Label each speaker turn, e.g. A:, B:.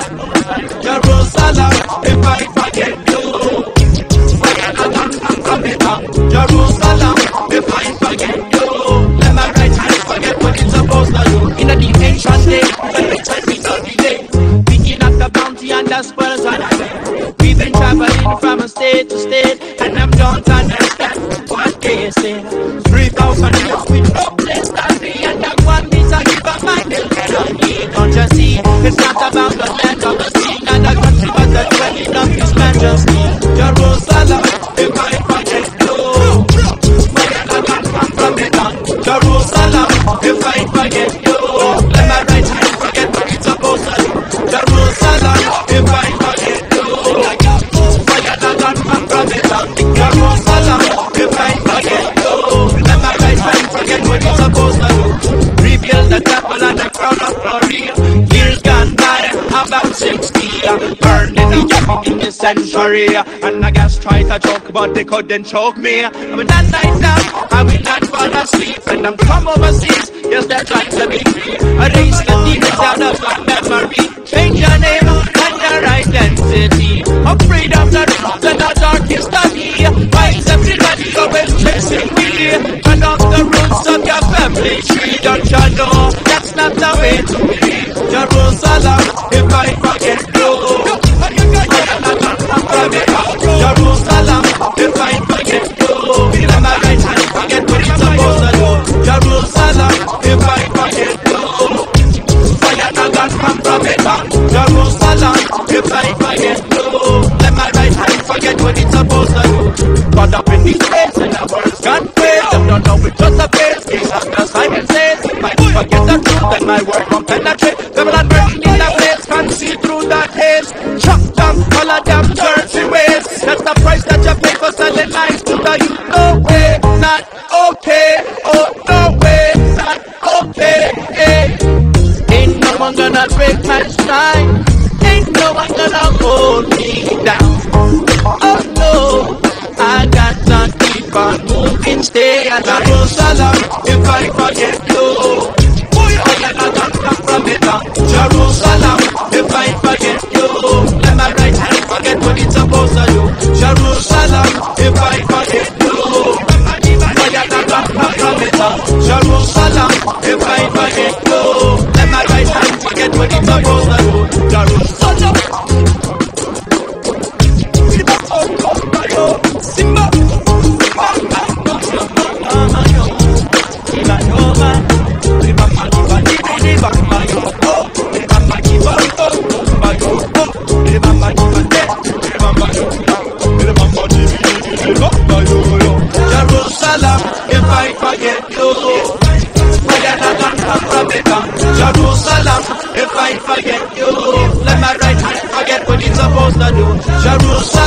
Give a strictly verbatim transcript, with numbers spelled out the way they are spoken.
A: Jerusalem, if I forget you. Fire the gun from the top. Jerusalem, if I forget you. Let my right hand forget what it's supposed to do. In a deep ancient day, when we tell me to delay, picking up the bounty and the spoils and we've been traveling from state to state, and I'm don't understand what they say. Three thousand years with no place to be, and that one means I give up my milk and I eat. Don't you see? It's not about the land of the sea, and the country but the dwelling of His Majesty. Jerusalem, if I forget you. Where the gun come from the gun. Jerusalem, if I forget you. Let my right hand forget what it's supposed to do. Jerusalem, if I forget you. Where the gun come from the gun. Jerusalem, if I forget you. Let my right hand forget what it's supposed to do. Rebuild the temple and the crown of glory. Years gone by, about sixty. Burned in the in the century. And I guess try to joke, but they couldn't choke me. I will not lie down, I will not fall asleep. And I'm from overseas, yes, they're trying to be free. Erase the demons out of my memory. Change your name and your identity. Afraid of the truth and the dark history. Why is everybody always chasing me? Turn off the roots of your family tree. Don't you know that's not the way to be? Jerusalem, if I forget you. Jerusalem, if I forget you. Let my right hand forget what it's supposed to do. Jerusalem, if I forget you. Fire the gun come from the top. Jerusalem, if I forget you. Let my right hand forget what it's supposed to do. Caught up in these days and the words gone crazy. Them don't know it just a face. Case of the Simon says, if I forget the truth, then my word won't penetrate. Devil and burning in the place, can't see through the haze. Chop down all of them dirty ways. That's the price that you pay for selling lies to the youth. No way, not okay. Oh, no way, not okay. Hey. Ain't no one gonna break my spine. Ain't no one gonna hold me down. Oh no, I got to keep on moving. Stay at Jerusalem if I forget you. From the top. Jerusalem, if I forget you. Let my right hand forget what it's supposed to do. Jerusalem, if I forget you. From the top. Jerusalem, if I forget you. Let my right hand forget what it's supposed to do. Jerusalem. Simba. Jerusalem, if I forget you. Where the gun come from the gun. Jerusalem, if I forget you. Let my right hand forget what it's supposed to do. Jerusalem.